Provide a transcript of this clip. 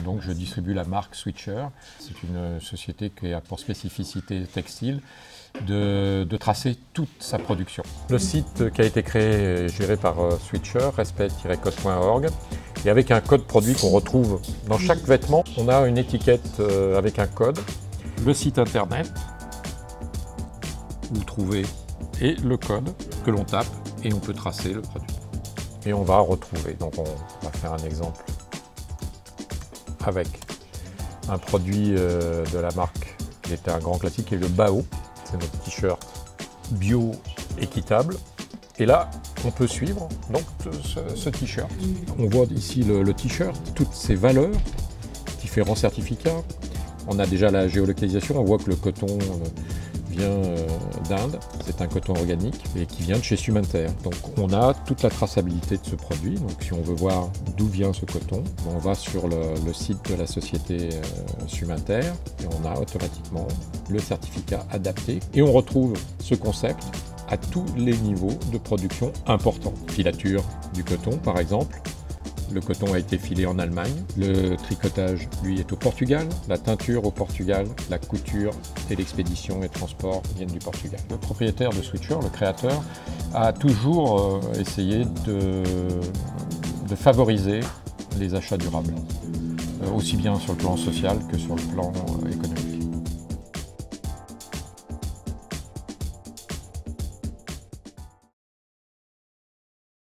Donc je distribue la marque Switcher. C'est une société qui a pour spécificité textile de tracer toute sa production. Le site qui a été créé et géré par Switcher, respect-code.org, et avec un code produit qu'on retrouve dans chaque vêtement, on a une étiquette avec un code. Le site internet, vous trouvez, et le code que l'on tape et on peut tracer le produit. Et on va retrouver, donc on va faire un exemple avec un produit de la marque qui était un grand classique, qui est le Bao. C'est notre t-shirt bio équitable. Et là, on peut suivre donc ce t-shirt. On voit ici le t-shirt, toutes ses valeurs, différents certificats. On a déjà la géolocalisation, on voit que le coton vient d'Inde, c'est un coton organique et qui vient de chez Suminter. Donc on a toute la traçabilité de ce produit. Donc si on veut voir d'où vient ce coton, on va sur le site de la société Suminter et on a automatiquement le certificat adapté et on retrouve ce concept à tous les niveaux de production importants. Filature du coton par exemple. Le coton a été filé en Allemagne, le tricotage, lui, est au Portugal, la teinture au Portugal, la couture et l'expédition et le transport viennent du Portugal. Le propriétaire de Switcher, le créateur, a toujours essayé de favoriser les achats durables, aussi bien sur le plan social que sur le plan économique.